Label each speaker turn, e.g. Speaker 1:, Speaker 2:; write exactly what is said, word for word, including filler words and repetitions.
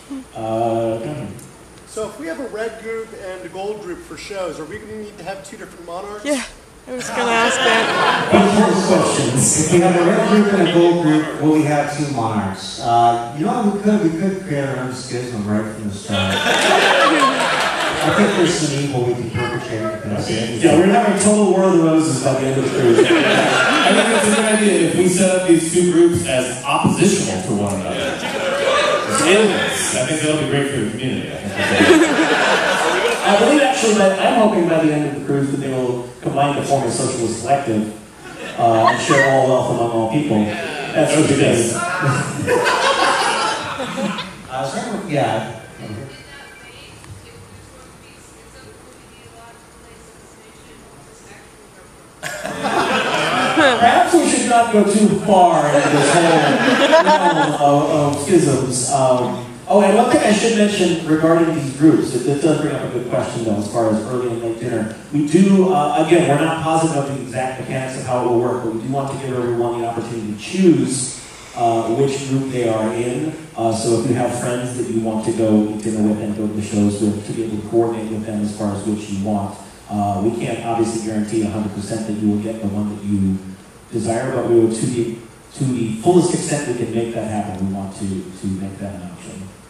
Speaker 1: Uh, go ahead.
Speaker 2: So if we have a red group and a gold group for shows, are we going to need to have two different monarchs?
Speaker 3: Yeah, I was going to ask that.
Speaker 1: Important questions. If we have a red group and a gold group, will we have two monarchs? Uh, you know, we could, we could create our own schism right from the start. I think there's some evil we can perpetrate.
Speaker 4: Yeah, we're having a total War of the Roses by the end of the cruise. I think that's a good idea if we set up these two groups as oppositional to one another. Enemies. I think that'll be great for the community.
Speaker 5: I believe actually that I'm hoping by the end of the cruise that they will combine to form a socialist collective uh, and share all wealth among all people. That's what it is.
Speaker 1: uh, yeah.
Speaker 5: Perhaps we should not go too far into this whole realm of, of schisms. Um, oh, and one thing I should mention regarding these groups, that this does bring up a good question though, as far as early and late dinner. We do, uh, again, we're not positive of the exact mechanics of how it will work, but we do want to give everyone the opportunity to choose uh, which group they are in. Uh, so if you have friends that you want to go eat dinner with and go to the shows with, to be able to coordinate with them as far as which you want. Uh, we can't obviously guarantee one hundred percent that you will get the one that you desire, but we will, to the, to the fullest extent we can make that happen, we want to, to make that an option.